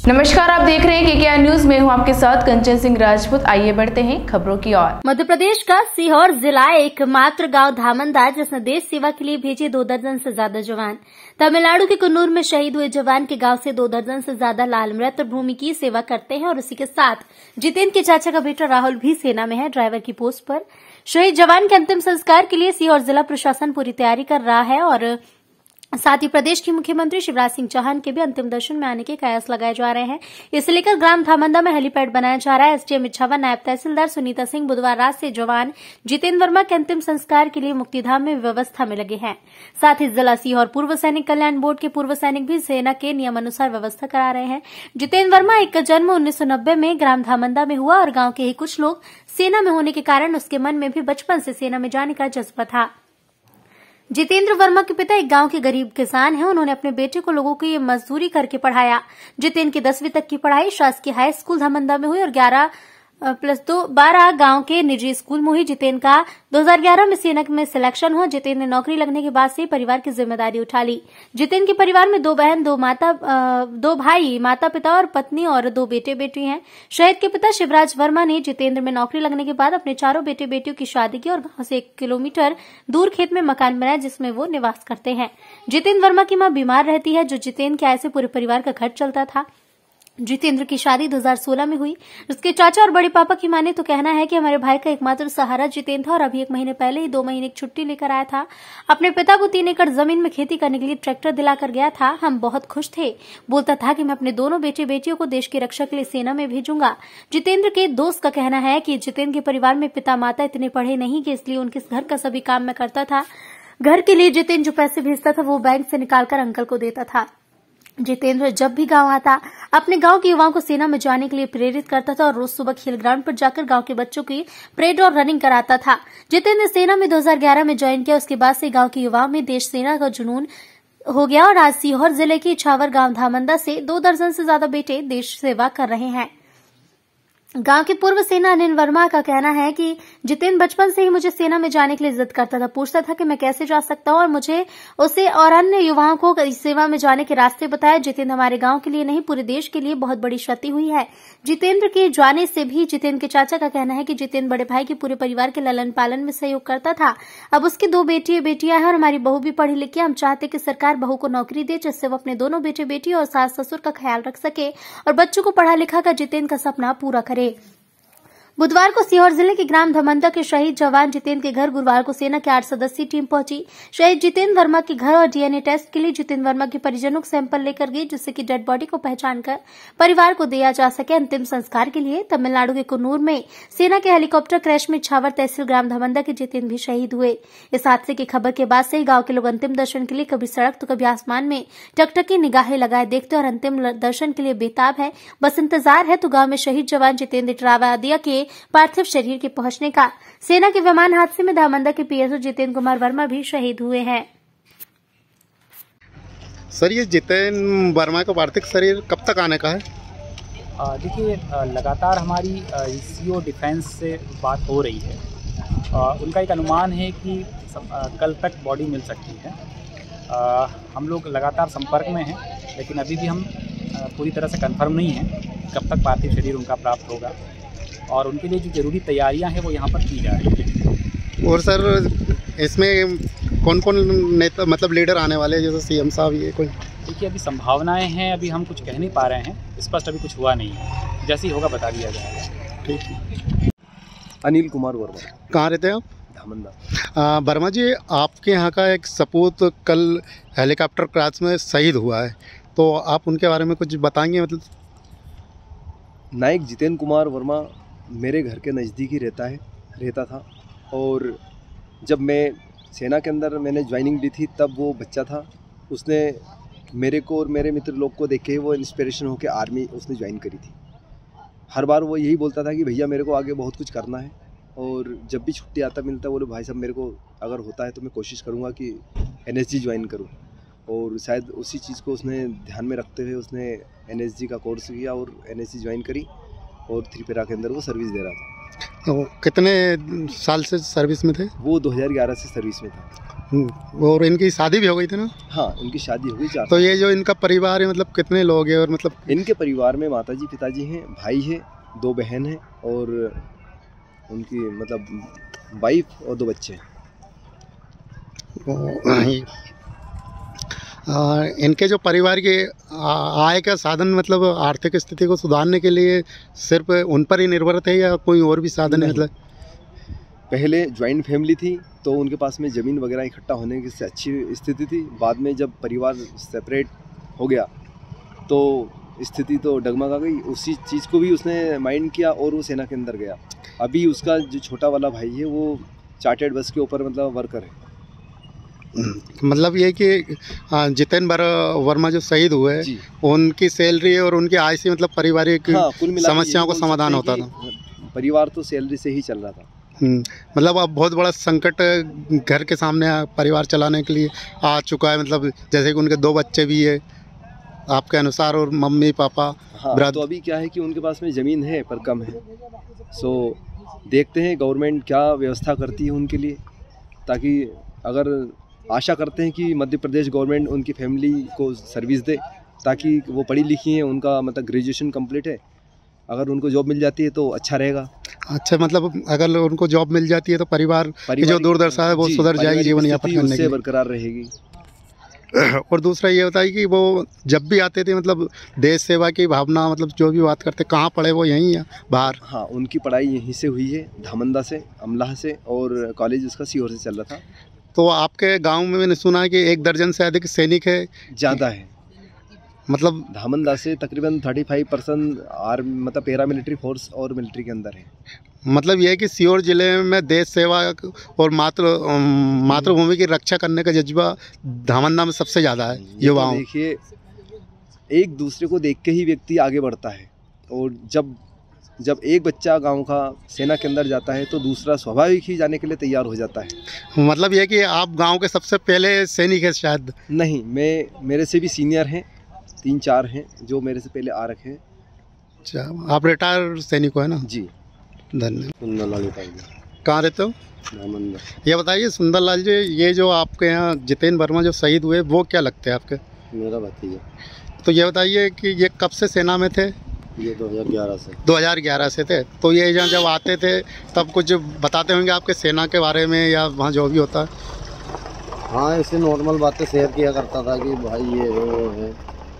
नमस्कार, आप देख रहे हैं केकेआर न्यूज में हूं आपके साथ कंचन सिंह राजपूत। आइए बढ़ते हैं खबरों की ओर। मध्य प्रदेश का सीहोर जिला एकमात्र गांव धामंदा जिसने देश सेवा के लिए भेजे 2 दर्जन से ज्यादा जवान। तमिलनाडु के कन्नूर में शहीद हुए जवान के गांव से 2 दर्जन से ज्यादा लाल मृत भूमि की सेवा करते हैं और उसी के साथ जितेंद्र के चाचा का बेटा राहुल भी सेना में है, ड्राइवर की पोस्ट पर। शहीद जवान के अंतिम संस्कार के लिए सीहोर जिला प्रशासन पूरी तैयारी कर रहा है और साथ ही प्रदेश के मुख्यमंत्री शिवराज सिंह चौहान के भी अंतिम दर्शन में आने के कयास लगाए जा रहे हैं। इसे लेकर ग्राम धामंदा में हेलीपैड बनाया जा रहा है। एसडीएम इच्छावा, नायब तहसीलदार सुनीता सिंह बुधवार रात से जवान जितेंद्र वर्मा के अंतिम संस्कार के लिए मुक्तिधाम में व्यवस्था में लगे हैं। साथ ही जिला सीहोर पूर्व सैनिक कल्याण बोर्ड के पूर्व सैनिक भी सेना के नियमानुसार व्यवस्था करा रहे हैं। जितेंद्र वर्मा का जन्म 1990 में ग्राम धामंदा में हुआ और गांव के ही कुछ लोग सेना में होने के कारण उसके मन में भी बचपन से सेना में जाने का जज्बा था। जितेंद्र वर्मा के पिता एक गांव के गरीब किसान हैं। उन्होंने अपने बेटे को लोगों की मजदूरी करके पढ़ाया। जितेंद्र की 10वीं तक की पढ़ाई शासकीय हाई स्कूल धामंदा में हुई और 11+2 गांव के निजी स्कूल में हुई। जितेंद्र का 2011 में सेना में सिलेक्शन हुआ। जितेंद्र ने नौकरी लगने के बाद से परिवार की जिम्मेदारी उठा ली। जितेंद्र के परिवार में 2 बहन, 2 भाई, माता पिता और पत्नी और 2 बेटे बेटी हैं। शहीद के पिता शिवराज वर्मा ने जितेंद्र में नौकरी लगने के बाद अपने 4 बेटे बेटियों की शादी की और गांव से 1 किलोमीटर दूर खेत में मकान बनाया जिसमें वो निवास करते हैं। जितेंद्र वर्मा की मां बीमार रहती है, जो जितेंद्र के आय से पूरे परिवार का खर्च चलता था। जितेंद्र की शादी 2016 में हुई। उसके चाचा और बड़े पापा की माने तो कहना है कि हमारे भाई का एकमात्र सहारा जितेंद्र था और अभी 1 महीने पहले ही 2 महीने की छुट्टी लेकर आया था। अपने पिता को 3 एकड़ जमीन में खेती करने के लिए ट्रैक्टर दिलाकर गया था। हम बहुत खुश थे। बोलता था कि मैं अपने दोनों बेटे बेटियों को देश की रक्षा के लिए सेना में भेजूंगा। जितेंद्र के दोस्त का कहना है कि जितेंद्र के परिवार में पिता माता इतने पढ़े नहीं कि इसलिए उनके घर का सभी काम मैं करता था। घर के लिए जितेंद्र जो पैसे भेजता था वो बैंक से निकालकर अंकल को देता था। जितेंद्र जब भी गांव आता अपने गांव के युवाओं को सेना में जाने के लिए प्रेरित करता था और रोज सुबह खेल ग्राउंड पर जाकर गांव के बच्चों की परेड और रनिंग कराता था। जितेंद्र ने सेना में 2011 में ज्वाइन किया। उसके बाद से गांव के युवाओं में देश सेना का जुनून हो गया और आज सीहोर जिले के इछावर गांव धामंदा से 2 दर्जन से ज्यादा बेटे देश सेवा कर रहे हैं। गांव के पूर्व सेना अनिल वर्मा का कहना है कि जितेंद्र बचपन से ही मुझे सेना में जाने के लिए जिद करता था। पूछता था कि मैं कैसे जा सकता हूं और मुझे उसे और अन्य युवाओं को सेवा में जाने के रास्ते बताया। जितेंद्र हमारे गांव के लिए नहीं पूरे देश के लिए बहुत बड़ी क्षति हुई है। जितेंद्र के जाने से भी जितेंद्र के चाचा का कहना है कि जितेंद्र बड़े भाई के पूरे परिवार के लालन पालन में सहयोग करता था। अब उसकी 2 बेटियां हैं और हमारी बहू भी पढ़ी लिखी। हम चाहते कि सरकार बहू को नौकरी दे जिससे वो अपने दोनों बेटे बेटी और सास ससुर का ख्याल रख सके और बच्चों को पढ़ा लिखा कर जितेंद्र का सपना पूरा करे। बुधवार को सीहोर जिले के ग्राम धामंदा के शहीद जवान जितेंद्र के घर गुरुवार को सेना की 8 सदस्यीय टीम पहुंची। शहीद जितेंद्र वर्मा के घर और डीएनए टेस्ट के लिए जितेंद्र वर्मा के परिजनों को सैंपल लेकर गई जिससे कि डेड बॉडी को पहचान कर परिवार को दिया जा सके। अंतिम संस्कार के लिए तमिलनाडु के कन्नूर में सेना के हेलीकॉप्टर क्रैश में इछावर तहसील ग्राम धामंदा के जितेंद्र भी शहीद हुए। इस हादसे की खबर के बाद से ही गांव के लोग अंतिम दर्शन के लिए कभी सड़क तो कभी आसमान में टकटकी निगाहें लगाए देखते और अंतिम दर्शन के लिए बेताब है। बस इंतजार है तो गांव में शहीद जवान जितेंद्र इटरावादिया के पार्थिव शरीर के पहुंचने का। सेना के विमान हादसे में धामंदा के पीएसओ जितेंद्र कुमार वर्मा भी शहीद हुए हैं। सर, ये जितेंद्र वर्मा का पार्थिव शरीर कब तक आने का है? देखिए, लगातार हमारी सीओ डिफेंस से बात हो रही है। उनका एक अनुमान है कि कल तक बॉडी मिल सकती है। हम लोग लगातार संपर्क में हैं, लेकिन अभी भी हम पूरी तरह से कंफर्म नहीं हैं कब तक पार्थिव शरीर उनका प्राप्त होगा और उनके लिए जो जरूरी तैयारियां हैं वो यहाँ पर की जा रही हैं। और सर, इसमें कौन कौन नेता मतलब लीडर आने वाले हैं, जैसे सीएम साहब, ये कोई? देखिए, अभी संभावनाएं हैं, अभी हम कुछ कह नहीं पा रहे हैं, स्पष्ट अभी कुछ हुआ नहीं है। जैसे ही होगा बता दिया जाएगा। ठीक है। अनिल कुमार वर्मा। कहाँ रहते हैं आप? धामंदा। वर्मा जी, आपके यहाँ का एक सपूत कल हेलीकॉप्टर क्रैश में शहीद हुआ है, तो आप उनके बारे में कुछ बताएंगे? मतलब नायक जितेंद्र कुमार वर्मा मेरे घर के नज़दीक ही रहता था और जब मैं सेना के अंदर मैंने ज्वाइनिंग दी थी तब वो बच्चा था। उसने मेरे को और मेरे मित्र लोग को देख के वो इंस्पिरेशन होकर आर्मी उसने ज्वाइन करी थी। हर बार वो यही बोलता था कि भैया मेरे को आगे बहुत कुछ करना है और जब भी छुट्टी आता मिलता बोले भाई साहब मेरे को अगर होता है तो मैं कोशिश करूँगा कि एनएसजी ज्वाइन करूँ। और शायद उसी चीज़ को उसने ध्यान में रखते हुए उसने एनएसजी का कोर्स किया और एनएसजी ज्वाइन करी और 3 पैरा के अंदर वो सर्विस दे रहा था। तो कितने साल से सर्विस में थे? वो 2011 से सर्विस में था। और इनकी शादी भी हो गई थी ना? हाँ, इनकी शादी हो गई 4 तो ये जो इनका परिवार है मतलब कितने लोग हैं और मतलब? इनके परिवार में माताजी पिताजी हैं, भाई है, 2 बहन हैं और उनकी मतलब वाइफ और 2 बच्चे हैं। इनके जो परिवार के आय का साधन मतलब आर्थिक स्थिति को सुधारने के लिए सिर्फ उन पर ही निर्भर थे या कोई और भी साधन है? मतलब पहले ज्वाइंट फैमिली थी तो उनके पास में ज़मीन वगैरह इकट्ठा होने की अच्छी स्थिति थी। बाद में जब परिवार सेपरेट हो गया तो स्थिति तो डगमगा गई। उसी चीज़ को भी उसने माइंड किया और वो सेना के अंदर गया। अभी उसका जो छोटा वाला भाई है वो चार्टर्ड बस के ऊपर मतलब वर्कर है। मतलब ये कि जितेंद्र वर्मा जो शहीद हुए उनकी सैलरी और उनकी आय से मतलब पारिवारिक समस्याओं का समाधान होता था। परिवार तो सैलरी से ही चल रहा था। मतलब अब बहुत बड़ा संकट घर के सामने परिवार चलाने के लिए आ चुका है। मतलब जैसे कि उनके 2 बच्चे भी है आपके अनुसार और मम्मी पापा। हाँ, तो अभी क्या है कि उनके पास में ज़मीन है पर कम है। सो देखते हैं गवर्नमेंट क्या व्यवस्था करती है उनके लिए, ताकि अगर आशा करते हैं कि मध्य प्रदेश गवर्नमेंट उनकी फैमिली को सर्विस दे, ताकि वो पढ़ी लिखी हैं, उनका मतलब ग्रेजुएशन कंप्लीट है। अगर उनको जॉब मिल जाती है तो अच्छा रहेगा। अच्छा, मतलब अगर उनको जॉब मिल जाती है तो परिवार की जो दुर्दशा है वो सुधर जाएगी, जीवन यापन करने के लिए बरकरार रहेगी। और दूसरा ये होता है कि वो जब भी आते थे मतलब देश सेवा की भावना, मतलब जो भी बात करते, कहाँ पढ़े वो यहीं या बाहर? हाँ, उनकी पढ़ाई यहीं से हुई है, धामंदा से, अमलाह से, और कॉलेज उसका सीहोर से चल रहा था। तो आपके गांव में मैंने सुना है कि 1 दर्जन से अधिक सैनिक है। ज़्यादा है, मतलब धामंदा से तकरीबन 35% मतलब पैरामिलिट्री फोर्स और मिलिट्री के अंदर है। मतलब यह है कि सीहोर जिले में देश सेवा और मातृभूमि की रक्षा करने का जज्बा धामंदा में सबसे ज़्यादा है युवाओं। तो देखिए, एक दूसरे को देख के ही व्यक्ति आगे बढ़ता है, और जब एक बच्चा गांव का सेना के अंदर जाता है तो दूसरा स्वाभाविक ही जाने के लिए तैयार हो जाता है। मतलब यह कि आप गांव के सबसे पहले सैनिक हैं शायद? नहीं, मेरे से भी सीनियर हैं, 3-4 हैं जो मेरे से पहले आ रखे हैं। अच्छा, आप रिटायर सैनिक हो है ना? जी, धन्यवाद। सुंदरलाल। कहाँ रहते हो? धामंदा। ये बताइए सुंदरलाल जी, ये जो आपके यहाँ जितेंद्र वर्मा जो शहीद हुए वो क्या लगते हैं आपके? मेरा भतीजा। तो ये बताइए कि ये कब से सेना में थे? ये 2011 से। 2011 से थे। तो ये यहाँ जब आते थे तब कुछ बताते होंगे आपके सेना के बारे में या वहाँ जो भी होता है? हाँ, ऐसे नॉर्मल बातें शेयर किया करता था कि भाई ये वो है,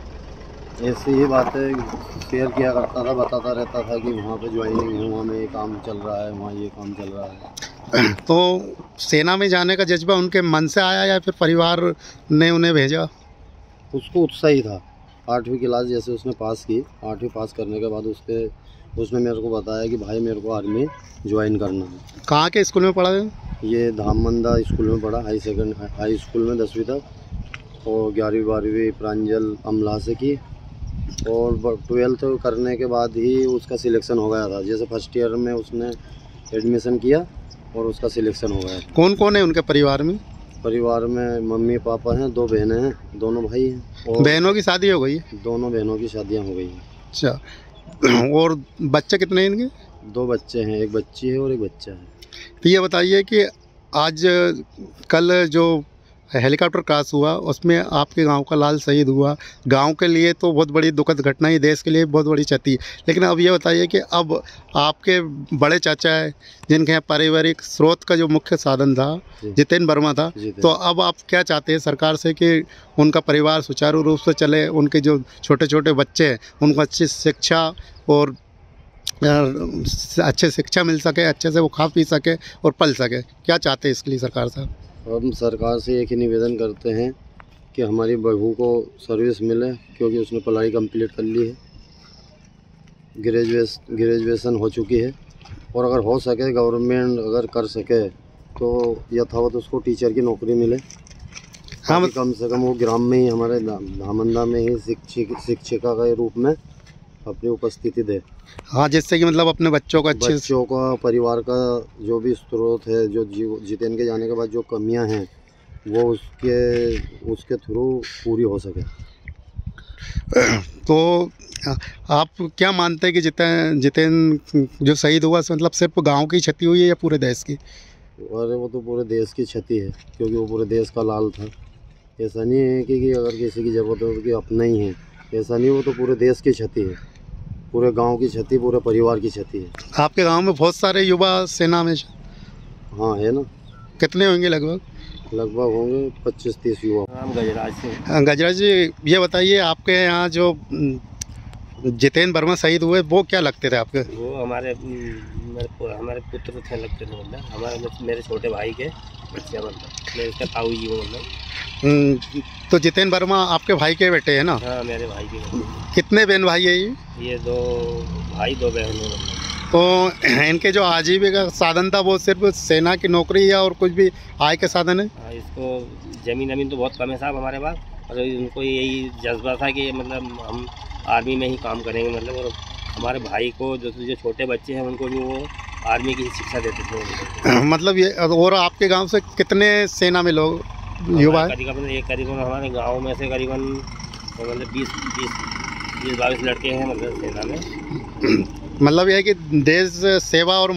ऐसी ही बातें शेयर किया करता था, बताता रहता था कि वहाँ पे ज्वाइनिंग है, वहाँ में ये काम चल रहा है, वहाँ ये काम चल रहा है। तो सेना में जाने का जज्बा उनके मन से आया या फिर परिवार ने उन्हें भेजा? उसको उत्साह ही था। 8वीं क्लास जैसे उसने पास की, 8वीं पास करने के बाद उसने मेरे को बताया कि भाई मेरे को आर्मी ज्वाइन करना है। कहाँ के स्कूल में पढ़ा है? ये धामंदा स्कूल में पढ़ा, हाई स्कूल में 10वीं तक, और 11वीं 12वीं प्रांजल अमला से की, और 12th करने के बाद ही उसका सिलेक्शन हो गया था। जैसे फर्स्ट ईयर में उसने एडमिशन किया और उसका सिलेक्शन हो गया। कौन कौन है उनके परिवार में? परिवार में मम्मी पापा हैं, 2 बहनें हैं, दोनों भाई हैं। और बहनों की शादी हो गई? दोनों बहनों की शादियां हो गई हैं। अच्छा, और बच्चे कितने हैं इनके? 2 बच्चे हैं, एक बच्ची है और एक बच्चा है। तो ये बताइए कि आज कल जो हेलीकॉप्टर क्रैश हुआ उसमें आपके गांव का लाल शहीद हुआ, गांव के लिए तो बहुत बड़ी दुखद घटना ही, देश के लिए बहुत बड़ी क्षति है। लेकिन अब ये बताइए कि अब आपके बड़े चाचा है जिनके यहाँ पारिवारिक स्रोत का जो मुख्य साधन था जितेंद्र वर्मा था, तो अब आप क्या चाहते हैं सरकार से कि उनका परिवार सुचारू रूप से चले, उनके जो छोटे छोटे बच्चे हैं उनको अच्छी शिक्षा और अच्छे शिक्षा मिल सके, अच्छे से वो खा पी सके और पल सके? क्या चाहते हैं इसके लिए सरकार साहब? हम सरकार से एक ही निवेदन करते हैं कि हमारी बहू को सर्विस मिले, क्योंकि उसने पढ़ाई कंप्लीट कर ली है, ग्रेजुएशन हो चुकी है, और अगर हो सके गवर्नमेंट अगर कर सके तो यथावत उसको टीचर की नौकरी मिले। हाँ, कम से कम वो ग्राम में ही, हमारे धामंदा में ही शिक्षिका के रूप में अपनी उपस्थिति दे। हाँ, जिससे कि मतलब अपने बच्चों का परिवार का जो भी स्रोत है, जो जितेंद्र के जाने के बाद जो कमियां हैं वो उसके थ्रू पूरी हो सके। तो आप क्या मानते हैं कि जितेंद्र जो शहीद हुआ मतलब सिर्फ गांव की क्षति हुई है या पूरे देश की? अरे वो तो पूरे देश की क्षति है, क्योंकि वो पूरे देश का लाल था। ऐसा नहीं है कि अगर किसी की ज़रूरत है तो कि अपना ही है, ऐसा नहीं, वो तो पूरे देश की क्षति है, पूरे गांव की क्षति, पूरे परिवार की क्षति है। आपके गांव में बहुत सारे युवा सेना में? हाँ है ना। कितने होंगे लगभग? लगभग होंगे 25-30 युवा। नाम गजराज से। गजराज जी, ये बताइए आपके यहाँ जो जितेंद्र वर्मा शहीद हुए वो क्या लगते थे आपके? वो हमारे पुत्र थे, लगते थे, मतलब मेरे छोटे भाई के बच्चे, मतलब मेरे उसका ताऊ जी वो, मतलब। तो जितेंद्र वर्मा आपके भाई के बेटे हैं ना? हाँ, मेरे भाई के बेटे। कितने बहन भाई है ये 2 भाई 2 बहन हैं, मतलब। तो इनके जो आजीविका साधन था वो सिर्फ सेना की नौकरी है और कुछ भी आय के साधन है? हाँ, इसको ज़मीन तो बहुत कम है साहब हमारे पास, और उनको यही जज्बा था कि मतलब हम आर्मी में ही काम करेंगे, मतलब। और हमारे भाई को जो छोटे बच्चे हैं उनको भी वो आर्मी की शिक्षा देते थे। मतलब ये, और आपके गांव से कितने सेना में लोग युवा है? करीबन हमारे गांव में से करीबन मतलब 20-22 लड़के हैं, मतलब सेना में। मतलब यह है कि देश सेवा और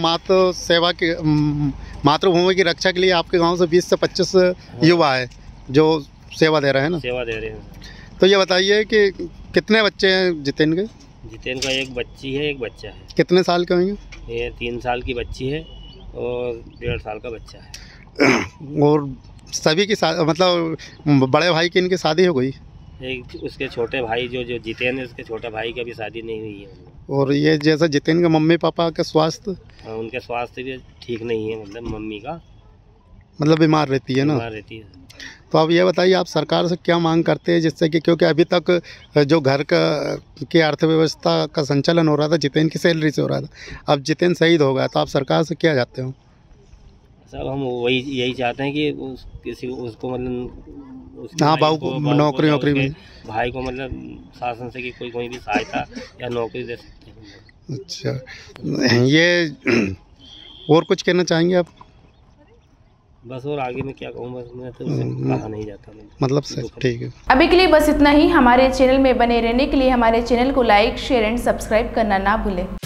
मातृभूमि की रक्षा के लिए आपके गांव से 20 से 25 युवा है जो सेवा दे रहे हैं ना? सेवा दे रहे हैं। तो ये बताइए कि कितने बच्चे हैं जितेंद्र के? जितेंद्र का एक बच्ची है, एक बच्चा है। कितने साल के होंगे? ये 3 साल की बच्ची है और 1.5 साल का बच्चा है। और सभी की मतलब बड़े भाई की इनकी शादी हो गई? एक उसके छोटे भाई जो जितेंद्र, उसके छोटे भाई की अभी शादी नहीं हुई है। और ये जैसा जितेंद्र के मम्मी पापा का स्वास्थ्य? उनके स्वास्थ्य भी ठीक नहीं है, मतलब मम्मी का मतलब बीमार रहती है ना? बीमार रहती है। तो अब ये बताइए आप सरकार से क्या मांग करते हैं, जिससे कि क्योंकि अभी तक जो घर की अर्थव्यवस्था का संचालन हो रहा था जितेंद्र की सैलरी से हो रहा था, अब जितेंद्र शहीद हो गया, तो आप सरकार से क्या चाहते हो? सर हम यही चाहते हैं कि उसको मतलब हाँ, भाई को नौकरी में भाई को मतलब शासन से कि कोई भी सहायता या नौकरी दे सकते हैं। अच्छा, ये और कुछ कहना चाहेंगे आप? बस और आगे मैं क्या कहूँ, बस मैं तो कहा नहीं जाता, मतलब सर ठीक है। अभी के लिए बस इतना ही। हमारे चैनल में बने रहने के लिए हमारे चैनल को लाइक, शेयर एंड सब्सक्राइब करना ना भूलें।